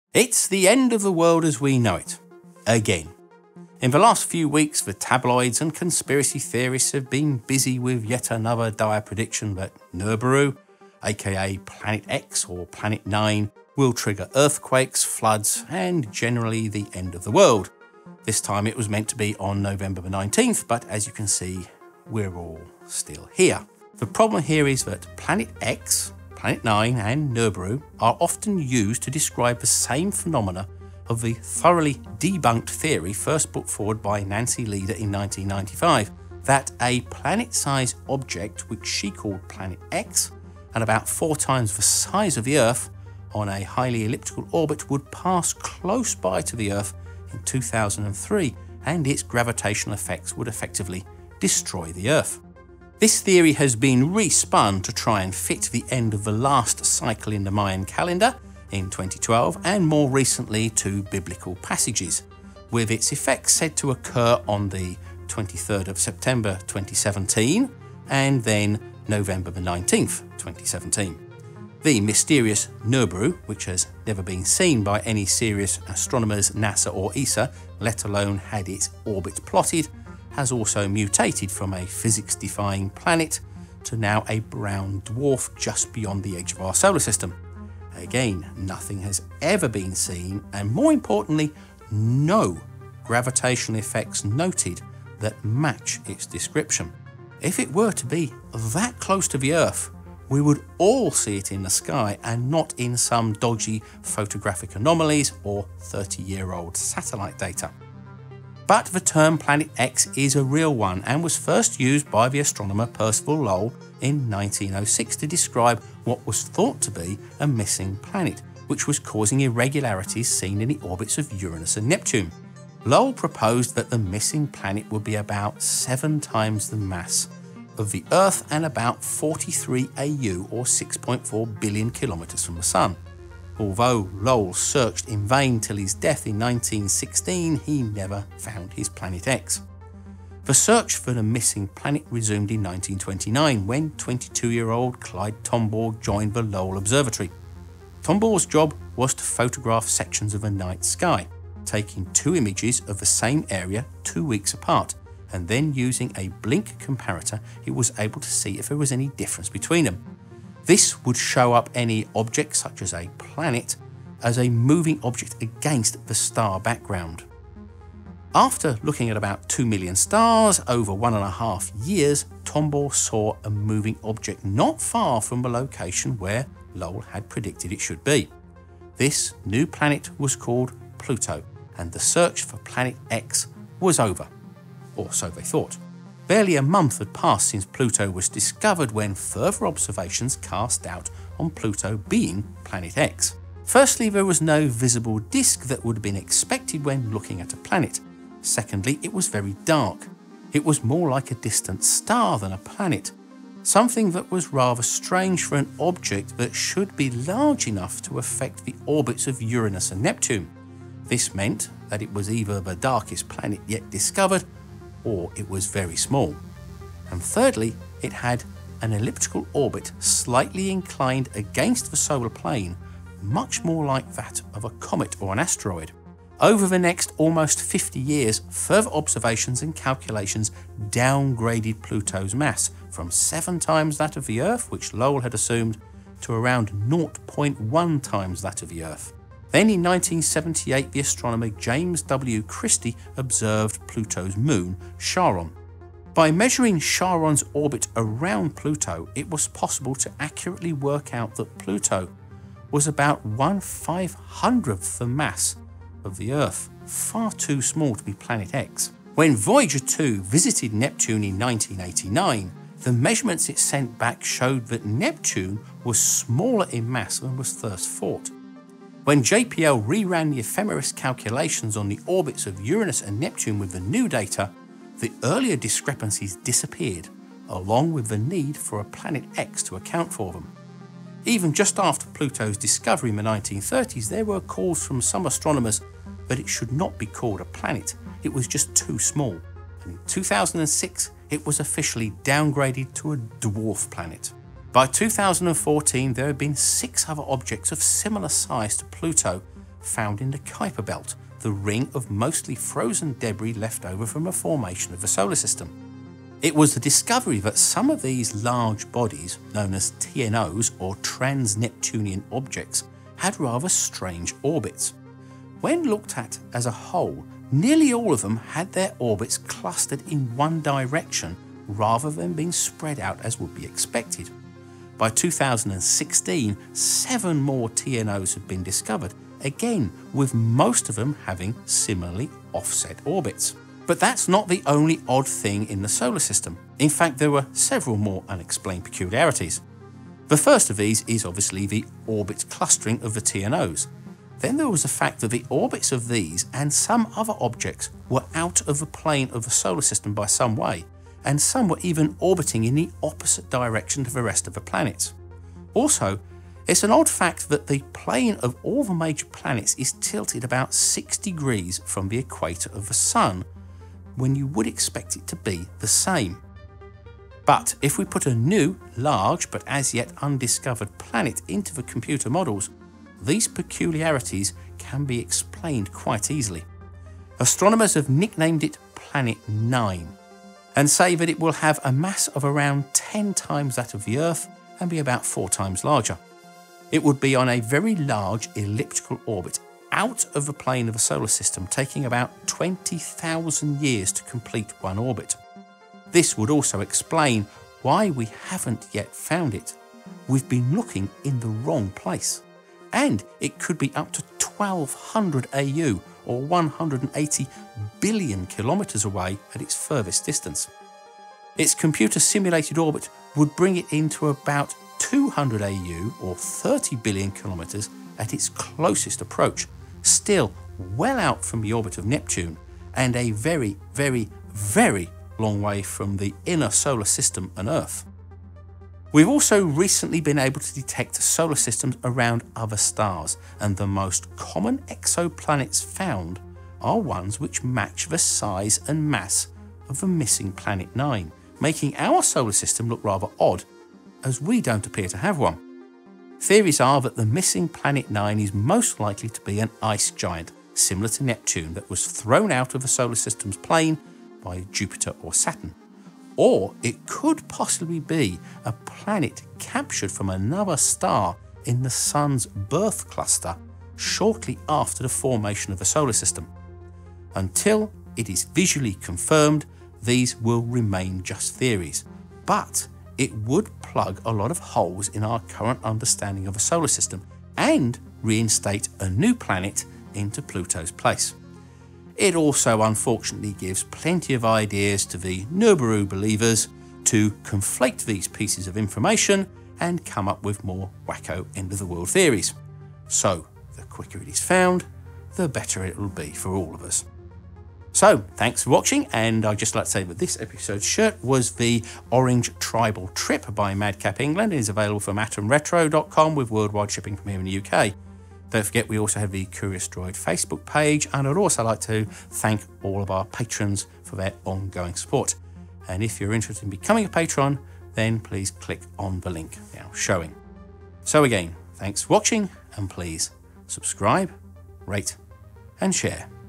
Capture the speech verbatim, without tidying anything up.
It's the end of the world as we know it. Again. In the last few weeks, the tabloids and conspiracy theorists have been busy with yet another dire prediction that Nibiru, aka Planet X or Planet nine, will trigger earthquakes, floods, and generally the end of the world. This time it was meant to be on November the nineteenth, but as you can see, we're all still here. The problem here is that Planet X, Planet nine and Nibiru are often used to describe the same phenomena of the thoroughly debunked theory first put forward by Nancy Leader in nineteen ninety-five, that a planet-sized object which she called Planet X and about four times the size of the Earth on a highly elliptical orbit would pass close by to the Earth in two thousand three, and its gravitational effects would effectively destroy the Earth. This theory has been respun to try and fit the end of the last cycle in the Mayan calendar in twenty twelve, and more recently to biblical passages, with its effects said to occur on the twenty-third of September twenty seventeen and then November the nineteenth, twenty seventeen. The mysterious Nibiru, which has never been seen by any serious astronomers, NASA or E S A, let alone had its orbit plotted, has also mutated from a physics-defying planet to now a brown dwarf just beyond the edge of our solar system. Again, nothing has ever been seen, and more importantly, no gravitational effects noted that match its description. If it were to be that close to the Earth, we would all see it in the sky and not in some dodgy photographic anomalies or thirty-year-old satellite data. But the term Planet X is a real one and was first used by the astronomer Percival Lowell in nineteen oh six to describe what was thought to be a missing planet, which was causing irregularities seen in the orbits of Uranus and Neptune. Lowell proposed that the missing planet would be about seven times the mass of the Earth and about forty-three A U or six point four billion kilometres from the Sun. Although Lowell searched in vain till his death in nineteen sixteen, he never found his Planet X. The search for the missing planet resumed in nineteen twenty-nine when twenty-two-year-old Clyde Tombaugh joined the Lowell Observatory. Tombaugh's job was to photograph sections of a night sky, taking two images of the same area two weeks apart, and then using a blink comparator he was able to see if there was any difference between them. This would show up any object, such as a planet, as a moving object against the star background. After looking at about two million stars over one and a half years, Tombaugh saw a moving object not far from the location where Lowell had predicted it should be. This new planet was called Pluto, and the search for Planet X was over. Or so they thought. Barely a month had passed since Pluto was discovered when further observations cast doubt on Pluto being Planet X. Firstly, there was no visible disk that would have been expected when looking at a planet. Secondly, it was very dark. It was more like a distant star than a planet, something that was rather strange for an object that should be large enough to affect the orbits of Uranus and Neptune. This meant that it was either the darkest planet yet discovered, or it was very small. And thirdly, it had an elliptical orbit slightly inclined against the solar plane, much more like that of a comet or an asteroid. Over the next almost fifty years, further observations and calculations downgraded Pluto's mass from seven times that of the Earth, which Lowell had assumed, to around zero point one times that of the Earth. Then in nineteen seventy-eight, the astronomer James W. Christie observed Pluto's moon, Charon. By measuring Charon's orbit around Pluto, it was possible to accurately work out that Pluto was about one five hundredth the mass of the Earth, far too small to be Planet X. When Voyager two visited Neptune in nineteen eighty-nine, the measurements it sent back showed that Neptune was smaller in mass than was first thought. When J P L reran the ephemeris calculations on the orbits of Uranus and Neptune with the new data, the earlier discrepancies disappeared, along with the need for a Planet X to account for them. Even just after Pluto's discovery in the nineteen thirties, there were calls from some astronomers that it should not be called a planet, it was just too small. And in two thousand six, it was officially downgraded to a dwarf planet. By two thousand fourteen, there had been six other objects of similar size to Pluto found in the Kuiper Belt, the ring of mostly frozen debris left over from a formation of the solar system. It was the discovery that some of these large bodies, known as T N Os or Trans-Neptunian objects, had rather strange orbits. When looked at as a whole, nearly all of them had their orbits clustered in one direction rather than being spread out as would be expected. By two thousand sixteen, seven more T N Os had been discovered, again with most of them having similarly offset orbits. But that's not the only odd thing in the solar system. In fact, there were several more unexplained peculiarities. The first of these is obviously the orbit clustering of the T N Os. Then there was the fact that the orbits of these and some other objects were out of the plane of the solar system by some way, and some were even orbiting in the opposite direction to the rest of the planets. Also, it's an odd fact that the plane of all the major planets is tilted about six degrees from the equator of the Sun, when you would expect it to be the same. But if we put a new, large but as yet undiscovered planet into the computer models, these peculiarities can be explained quite easily. Astronomers have nicknamed it Planet nine, and say that it will have a mass of around ten times that of the Earth and be about four times larger. It would be on a very large elliptical orbit out of the plane of the solar system, taking about twenty thousand years to complete one orbit. This would also explain why we haven't yet found it. We've been looking in the wrong place. And it could be up to twelve hundred A U, or one hundred eighty billion kilometres away at its furthest distance. Its computer simulated orbit would bring it into about two hundred A U, or thirty billion kilometres at its closest approach, still well out from the orbit of Neptune, and a very, very, very long way from the inner solar system and Earth. We've also recently been able to detect solar systems around other stars, and the most common exoplanets found are ones which match the size and mass of the missing Planet nine, making our solar system look rather odd, as we don't appear to have one. Theories are that the missing Planet nine is most likely to be an ice giant, similar to Neptune, that was thrown out of the solar system's plane by Jupiter or Saturn. Or it could possibly be a planet captured from another star in the Sun's birth cluster shortly after the formation of the solar system. Until it is visually confirmed, these will remain just theories, but it would plug a lot of holes in our current understanding of the solar system and reinstate a new planet into Pluto's place. It also unfortunately gives plenty of ideas to the Nibiru believers to conflate these pieces of information and come up with more wacko end-of-the-world theories. So, the quicker it is found, the better it will be for all of us. So, thanks for watching, and I'd just like to say that this episode's shirt was the Orange Tribal Trip by Madcap England and is available from atom retro dot com with worldwide shipping from here in the U K. Don't forget, we also have the Curious Droid Facebook page, and I'd also like to thank all of our patrons for their ongoing support. And if you're interested in becoming a patron, then please click on the link now showing. So again, thanks for watching, and please subscribe, rate, and share.